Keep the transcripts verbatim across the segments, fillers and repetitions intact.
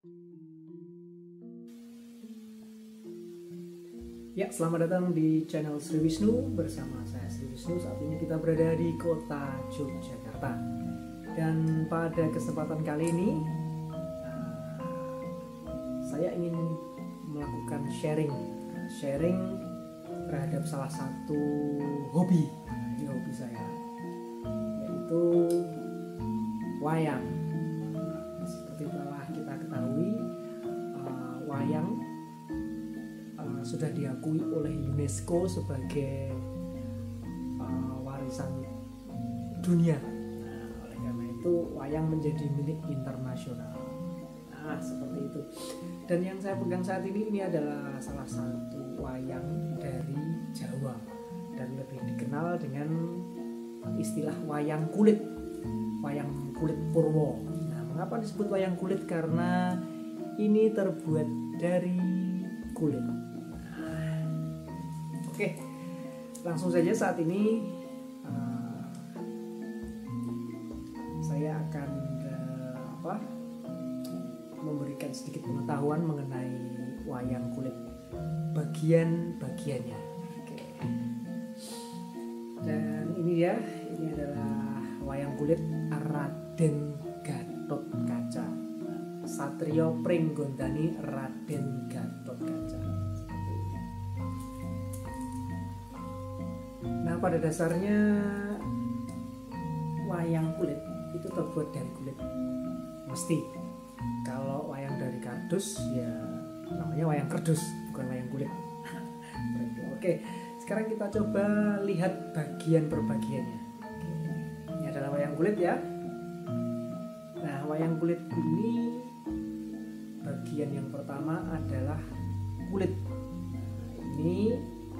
Ya, selamat datang di channel Sri Wisnu. Bersama saya Sri Wisnu. Saat ini kita berada di kota Yogyakarta. Dan pada kesempatan kali ini uh, saya ingin melakukan sharing Sharing terhadap salah satu hobi. Ini hobi saya, yaitu wayang. Seperti telah kita ketahui, uh, wayang sudah diakui oleh UNESCO sebagai uh, warisan dunia. Nah, oleh karena itu wayang menjadi milik internasional. Nah, seperti itu. Dan yang saya pegang saat ini ini adalah salah satu wayang dari Jawa dan lebih dikenal dengan istilah wayang kulit. Wayang kulit Purwo. Nah, mengapa disebut wayang kulit? Karena ini terbuat dari kulit. Oke, langsung saja saat ini uh, saya akan uh, apa, memberikan sedikit pengetahuan mengenai wayang kulit, bagian-bagiannya. Oke. Dan ini ya, ini adalah wayang kulit Raden Gatotkaca, Satrio Pringgondani Raden Gatotkaca. Nah, pada dasarnya wayang kulit itu terbuat dari kulit. Mesti. Kalau wayang dari kardus ya namanya wayang kardus, bukan wayang kulit. Oke, sekarang kita coba lihat bagian per bagiannya. Ini adalah wayang kulit ya. Nah, wayang kulit ini bagian yang pertama adalah kulit. Nah, ini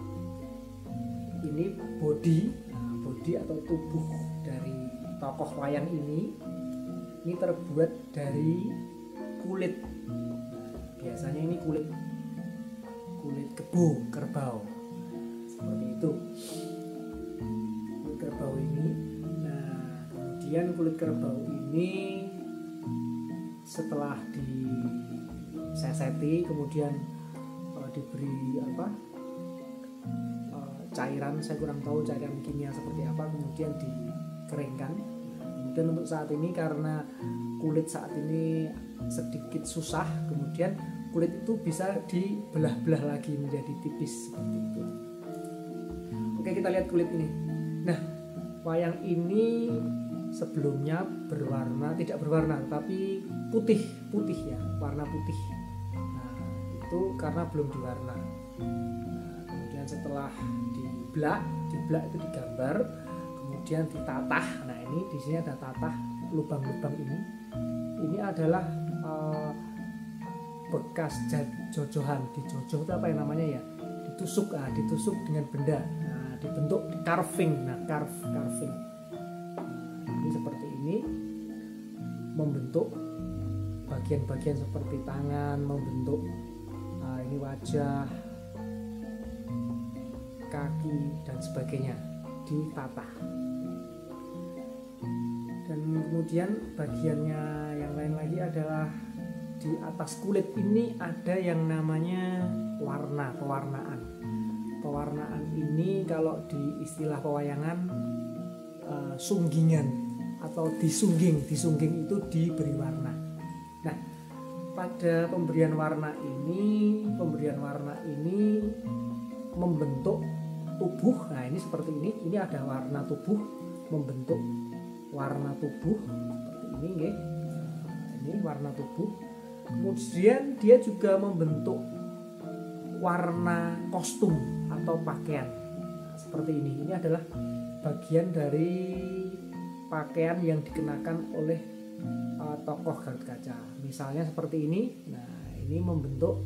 ini body, nah, body atau tubuh dari tokoh wayang ini ini terbuat dari kulit. Nah, biasanya ini kulit kulit kebo, kerbau, seperti itu. Kulit kerbau ini. Nah, kemudian kulit kerbau ini setelah diseseti, kemudian uh, diberi apa? cairan, saya kurang tahu cairan kimia seperti apa, kemudian dikeringkan. Kemudian untuk saat ini karena kulit saat ini sedikit susah, kemudian kulit itu bisa dibelah-belah lagi menjadi tipis seperti itu. Oke, kita lihat kulit ini. Nah, wayang ini sebelumnya berwarna, tidak berwarna tapi putih, putih ya, warna putih. Nah, itu karena belum diwarna. Nah, kemudian setelah diblak, diblak itu digambar, kemudian ditatah. Nah, ini di sini ada tatah lubang-lubang ini. Ini adalah uh, bekas jojohan, dijojoh itu apa yang namanya ya? Ditusuk, ah, ditusuk dengan benda. Nah, dibentuk di carving. Nah, carve, carving. Nah, ini seperti ini, membentuk bagian-bagian seperti tangan, membentuk uh, ini wajah, kaki dan sebagainya, ditata. Dan kemudian bagiannya yang lain lagi adalah di atas kulit ini ada yang namanya warna, pewarnaan. Pewarnaan ini kalau di istilah pewayangan uh, sunggingan atau disungging. Disungging itu diberi warna. Nah, pada pemberian warna ini, pemberian warna ini membentuk tubuh. Nah, ini seperti ini. Ini ada warna tubuh, membentuk warna tubuh seperti ini, nggih. Nah, ini warna tubuh. Kemudian dia juga membentuk warna kostum atau pakaian. Nah, seperti ini. Ini adalah bagian dari pakaian yang dikenakan oleh uh, tokoh Gatotkaca. Misalnya seperti ini. Nah, ini membentuk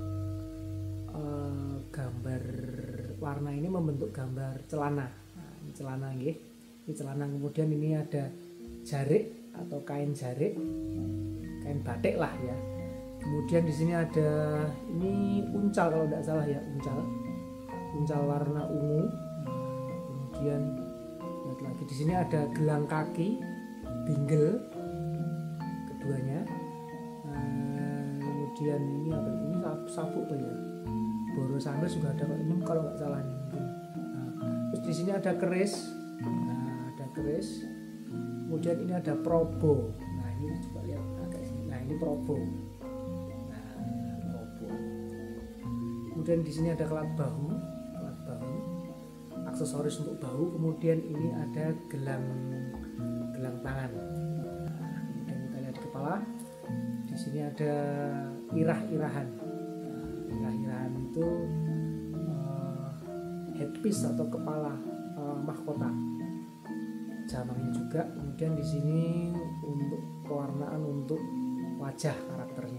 uh, gambar warna, ini membentuk gambar celana. Nah, ini celana nggih. Ini celana, kemudian ini ada jarik atau kain jarik, kain batik lah ya. Kemudian di sini ada ini uncal kalau tidak salah ya, uncal. Uncal warna ungu. Nah, kemudian lihat lagi di sini ada gelang kaki, bingle keduanya. Nah, kemudian ini apa ini sabuk tuh ya, Boro Sanders juga ada ini kalau nggak salah nih mungkin. Nah, terus di sini ada keris, nah ada keris, kemudian ini ada probo, nah ini coba lihat agak sini, nah ini probo, nah probo, kemudian di sini ada kelat bahu, kelat bahu, aksesoris untuk bahu, kemudian ini ada gelang gelang tangan, nah, kemudian kita lihat di kepala. Di sini ada irah-irahan. Nah, irah-irahan itu uh, headpiece atau kepala uh, mahkota. Jamangnya juga. Kemudian di sini untuk pewarnaan untuk wajah karakternya.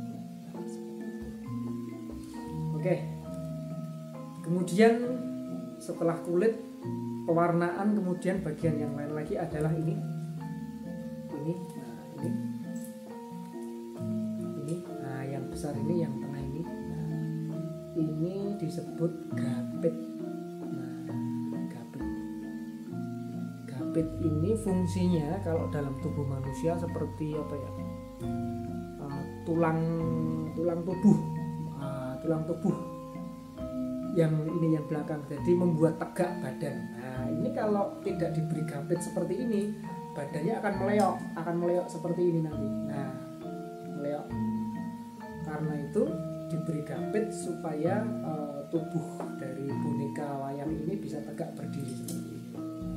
Oke. Kemudian setelah kulit, pewarnaan, kemudian bagian yang lain lagi adalah ini. Ini, nah ini. Besar ini yang tengah ini, nah, ini disebut gapit. Nah, gapit, gapit ini fungsinya kalau dalam tubuh manusia seperti apa ya? Uh, tulang tulang tubuh, uh, tulang tubuh yang ini yang belakang, jadi membuat tegak badan. Nah, ini kalau tidak diberi gapit seperti ini, badannya akan meleok, akan meleok seperti ini nanti. Nah, meleok. Karena itu diberi gapit supaya uh, tubuh dari boneka wayang ini bisa tegak berdiri seperti ini.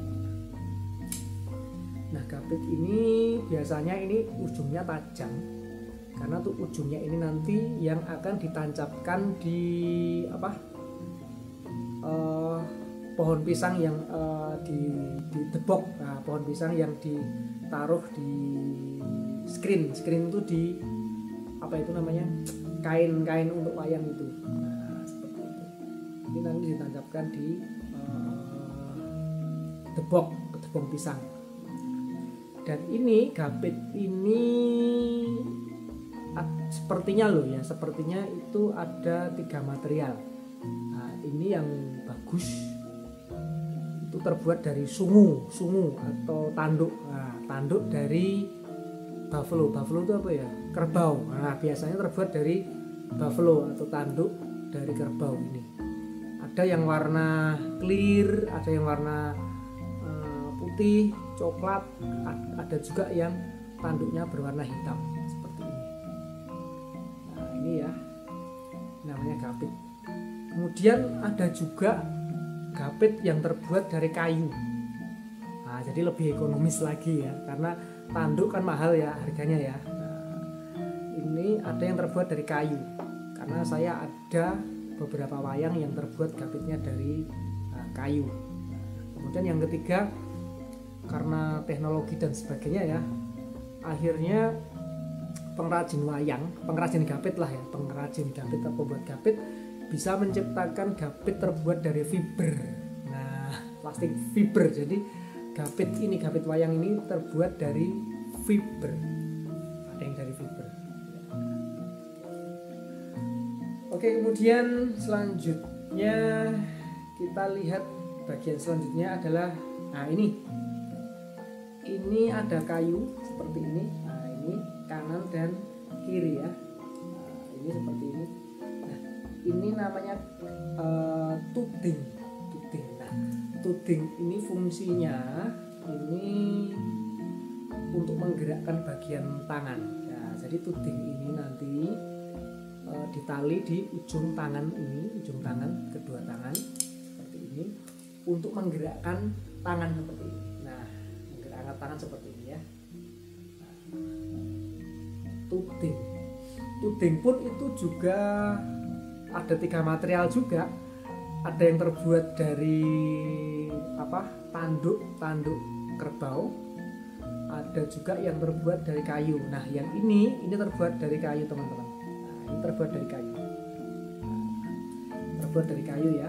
Nah, gapit ini biasanya ini ujungnya tajam, karena tuh ujungnya ini nanti yang akan ditancapkan di apa uh, pohon pisang yang uh, di ditebok. Nah, pohon pisang yang ditaruh di screen, screen itu di apa itu namanya, kain-kain untuk wayang itu. Nah, seperti itu. Ini nanti ditancapkan di uh, tebok, tebong pisang. Dan ini gapit ini uh, sepertinya loh ya, sepertinya itu ada tiga material. Nah, ini yang bagus itu terbuat dari sungu, sungu atau tanduk. Nah, tanduk dari buffalo, buffalo itu apa ya? Kerbau. Nah, biasanya terbuat dari buffalo atau tanduk dari kerbau ini. Ada yang warna clear, ada yang warna uh, putih, coklat, ada juga yang tanduknya berwarna hitam seperti ini. Nah, ini ya namanya gapit. Kemudian ada juga gapit yang terbuat dari kayu. Nah, jadi lebih ekonomis lagi ya, karena tanduk kan mahal ya harganya ya. Ini ada yang terbuat dari kayu, karena saya ada beberapa wayang yang terbuat gapitnya dari uh, kayu. Nah, kemudian yang ketiga, karena teknologi dan sebagainya ya, akhirnya pengrajin wayang, pengrajin gapit lah ya, pengrajin gapit atau pembuat gapit bisa menciptakan gapit terbuat dari fiber. Nah, plastik fiber. Jadi gapit ini, gapit wayang ini terbuat dari fiber. Ada yang dari fiber. Oke, kemudian selanjutnya kita lihat bagian selanjutnya adalah, nah ini, ini ada kayu seperti ini. Nah, ini kanan dan kiri ya. Nah, ini seperti ini. Nah, ini namanya uh, tuding, tuding. Nah, tuding ini fungsinya ini untuk menggerakkan bagian tangan. Nah, jadi tuding ini nanti ditali di ujung tangan ini, ujung tangan, kedua tangan seperti ini untuk menggerakkan tangan seperti ini. Nah, menggerakkan tangan seperti ini ya. Nah, tuding, tuding pun itu juga ada tiga material juga. Ada yang terbuat dari apa? Tanduk, tanduk kerbau. Ada juga yang terbuat dari kayu. Nah, yang ini ini terbuat dari kayu teman-teman. Ini terbuat dari kayu, terbuat dari kayu ya.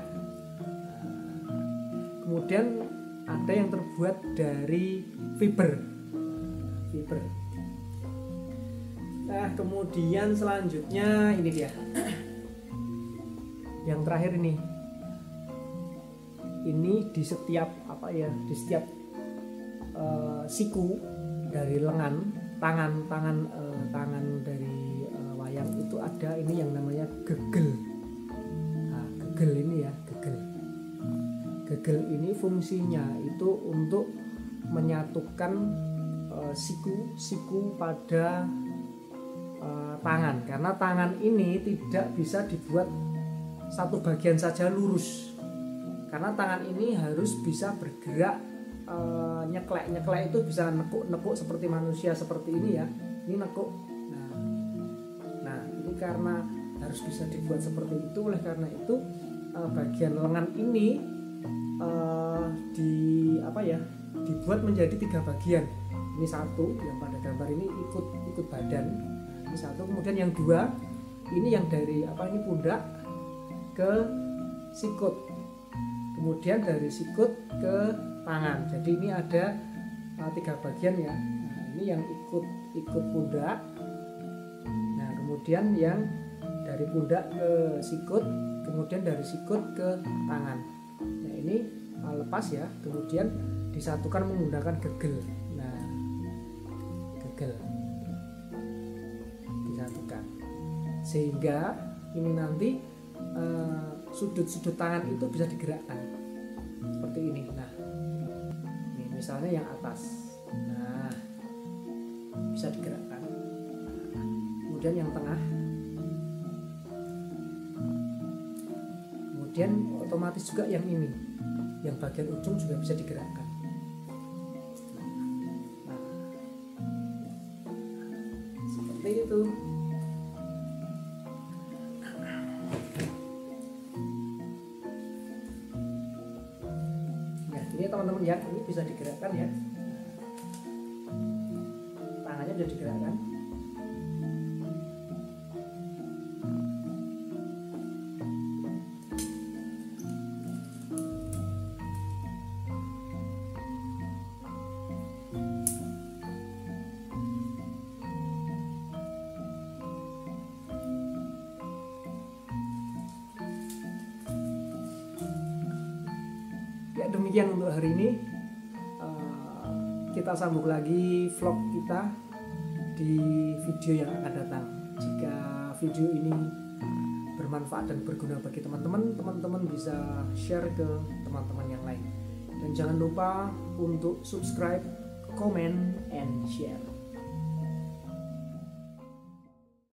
Kemudian ada yang terbuat dari fiber, fiber. Nah, kemudian selanjutnya ini dia, yang terakhir ini, ini di setiap apa ya, di setiap uh, siku dari lengan, tangan, tangan, uh, tangan dari yang itu ada ini yang namanya gegel. Nah, gegel ini ya, gegel. Gegel ini fungsinya itu untuk menyatukan uh, siku siku pada uh, tangan, karena tangan ini tidak bisa dibuat satu bagian saja lurus, karena tangan ini harus bisa bergerak, uh, nyeklek nyeklek itu bisa nekuk nekuk seperti manusia seperti ini ya, ini nekuk. Nah, nah ini karena harus bisa dibuat seperti itu, oleh karena itu uh, bagian lengan ini uh, di apa ya dibuat menjadi tiga bagian. Ini satu yang pada gambar ini ikut ikut badan. Nah, ini satu, kemudian yang dua ini yang dari apa ini pundak ke sikut, kemudian dari sikut ke tangan. Jadi ini ada uh, tiga bagian ya. Nah, ini yang ikut ikut pundak. Nah, kemudian yang dari pundak ke sikut, kemudian dari sikut ke tangan. Nah, ini uh, lepas ya, kemudian disatukan menggunakan gegel. Nah, gegel disatukan sehingga ini nanti uh, sudut-sudut tangan itu bisa digerakkan seperti ini. Nah, ini misalnya yang atas, nah bisa digerakkan. Kemudian yang tengah, kemudian otomatis juga yang ini, yang bagian ujung juga bisa digerakkan. Seperti itu. Nah, ini teman-teman ya, ini bisa digerakkan ya. Tangannya bisa digerakkan. Ya, demikian untuk hari ini. Uh, kita sambung lagi vlog kita di video yang akan datang. Jika video ini bermanfaat dan berguna bagi teman-teman, teman-teman bisa share ke teman-teman yang lain. Dan jangan lupa untuk subscribe, comment, and share.